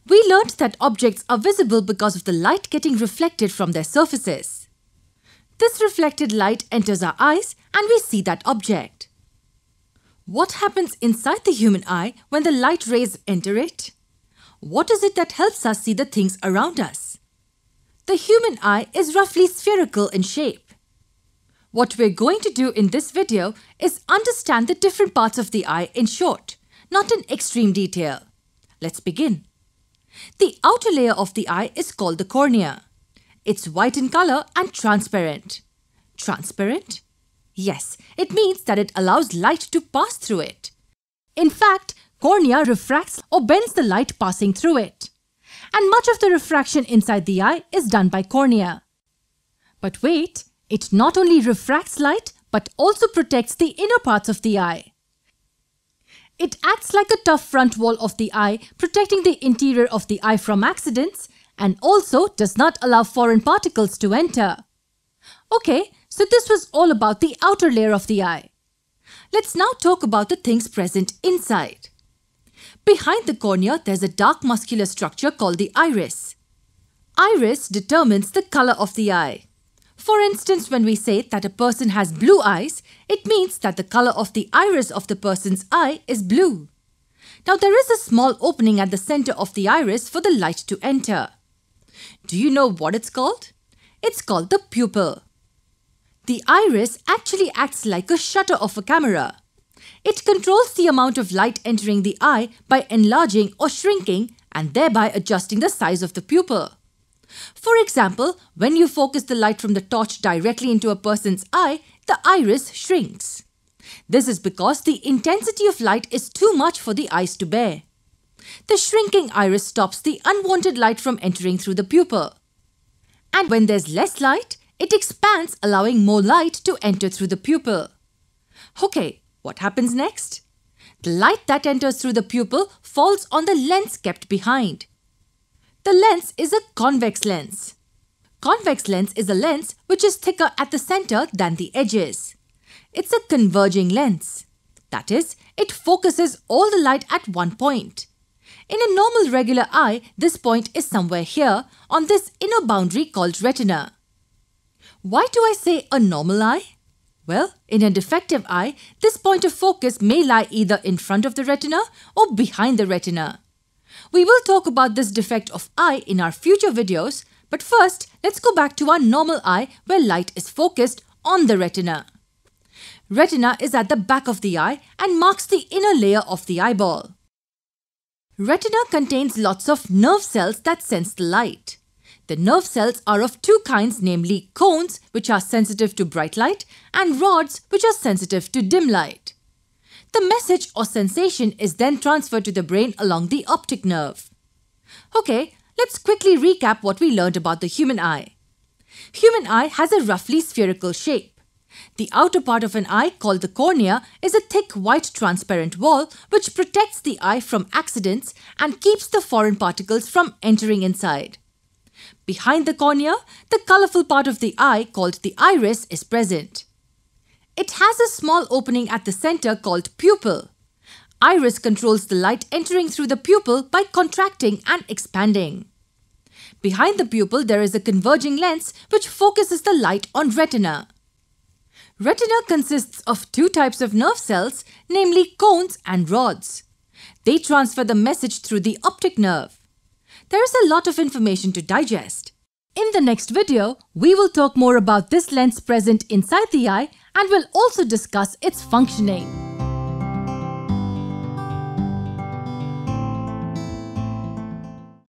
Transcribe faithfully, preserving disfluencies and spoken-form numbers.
we learned that objects are visible because of the light getting reflected from their surfaces. This reflected light enters our eyes and we see that object. What happens inside the human eye when the light rays enter it? What is it that helps us see the things around us? The human eye is roughly spherical in shape. What we're going to do in this video is understand the different parts of the eye in short, not in extreme detail. Let's begin. The outer layer of the eye is called the cornea. It's white in color and transparent. Transparent? Yes, it means that it allows light to pass through it. In fact, cornea refracts or bends the light passing through it. And much of the refraction inside the eye is done by cornea. But wait, it not only refracts light but also protects the inner parts of the eye. It acts like a tough front wall of the eye, protecting the interior of the eye from accidents, and also does not allow foreign particles to enter. Okay, so this was all about the outer layer of the eye. Let's now talk about the things present inside. Behind the cornea, there's a dark muscular structure called the iris. Iris determines the color of the eye. For instance, when we say that a person has blue eyes, it means that the color of the iris of the person's eye is blue. Now there is a small opening at the center of the iris for the light to enter. Do you know what it's called? It's called the pupil. The iris actually acts like a shutter of a camera. It controls the amount of light entering the eye by enlarging or shrinking and thereby adjusting the size of the pupil. For example, when you focus the light from the torch directly into a person's eye, the iris shrinks. This is because the intensity of light is too much for the eyes to bear. The shrinking iris stops the unwanted light from entering through the pupil. And when there's less light, it expands, allowing more light to enter through the pupil. Okay, what happens next? The light that enters through the pupil falls on the lens kept behind. The lens is a convex lens. Convex lens is a lens which is thicker at the center than the edges. It's a converging lens. That is, it focuses all the light at one point. In a normal regular eye, this point is somewhere here on this inner boundary called retina. Why do I say a normal eye? Well, in a defective eye, this point of focus may lie either in front of the retina or behind the retina. We will talk about this defect of eye in our future videos, but first, let's go back to our normal eye where light is focused on the retina. Retina is at the back of the eye and marks the inner layer of the eyeball. Retina contains lots of nerve cells that sense the light. The nerve cells are of two kinds, namely cones, which are sensitive to bright light, and rods, which are sensitive to dim light. The message or sensation is then transferred to the brain along the optic nerve. Okay, let's quickly recap what we learned about the human eye. Human eye has a roughly spherical shape. The outer part of an eye, called the cornea, is a thick white transparent wall which protects the eye from accidents and keeps the foreign particles from entering inside. Behind the cornea, the colorful part of the eye, called the iris, is present. It has a small opening at the center called pupil. Iris controls the light entering through the pupil by contracting and expanding. Behind the pupil, there is a converging lens which focuses the light on retina. Retina consists of two types of nerve cells, namely cones and rods. They transfer the message through the optic nerve. There is a lot of information to digest. In the next video, we will talk more about this lens present inside the eye and will also discuss its functioning.